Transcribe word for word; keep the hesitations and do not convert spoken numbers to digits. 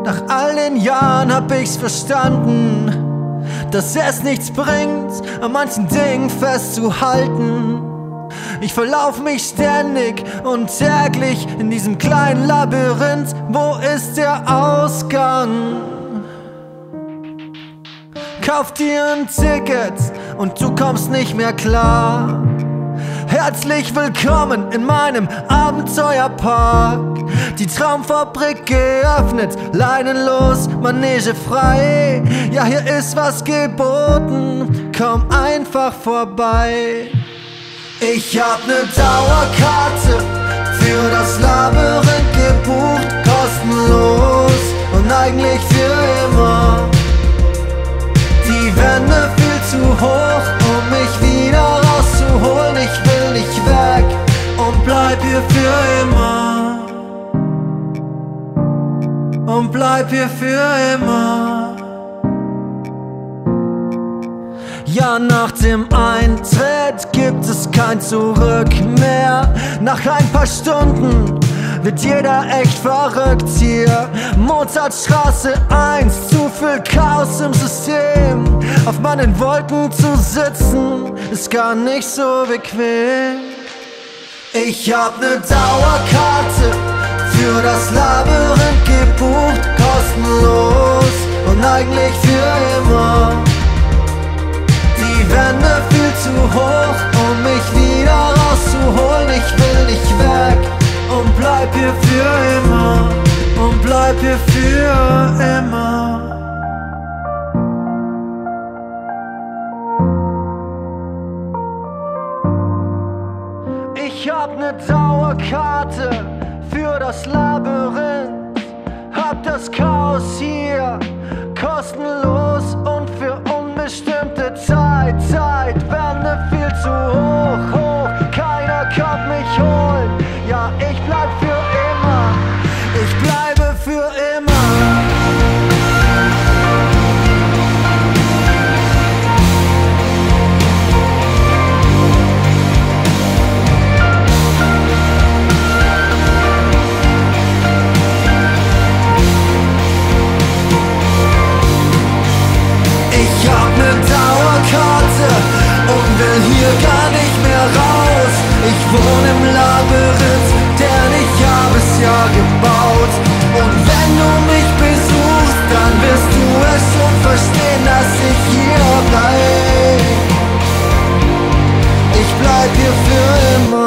Nach all den Jahren hab ich's verstanden, dass es nichts bringt, an manchen Dingen festzuhalten. Ich verlauf mich ständig und täglich in diesem kleinen Labyrinth. Wo ist der Ausgang? Kauf dir ein Ticket und du kommst nicht mehr klar. Herzlich willkommen in meinem Abenteuerpark. Die Traumfabrik geöffnet, leinenlos, manegefrei. Ja, hier ist was geboten, komm einfach vorbei. Ich hab ne Dauerkarte für das Labyrinth gebucht, kostenlos und eigentlich für immer. Die Wände viel zu hoch, um mich wieder rauszuholen. Ich will nicht weg und bleib hier für immer. Und bleib hier für immer. Ja, nach dem Eintritt gibt es kein Zurück mehr. Nach ein paar Stunden wird jeder echt verrückt hier. Mozartstraße eins, zu viel Chaos im System. Auf meinen Wolken zu sitzen, ist gar nicht so bequem. Ich hab ne Dauerkarte für das Labyrinth gebucht, kostenlos und eigentlich für immer. Die Wände viel zu hoch, um mich wieder rauszuholen. Ich will nicht weg und bleib hier für immer. Und bleib hier für immer. Ich hab ne Dauerkarte für das Labyrinth. Hab das Chaos hier kostenlos und für unbestimmte Zeit. Zeitwände viel zu hoch, hoch. Keiner kommt mich holen. Ja, ich bleib für immer. Ich bleibe für immer. Ich hab ne Dauerkarte und will hier gar nicht mehr raus. Ich wohne im Labyrinth, denn ich hab es ja gebaut. Und wenn du mich besuchst, dann wirst du es schon verstehen, dass ich hier bleib. Ich bleib hier für immer.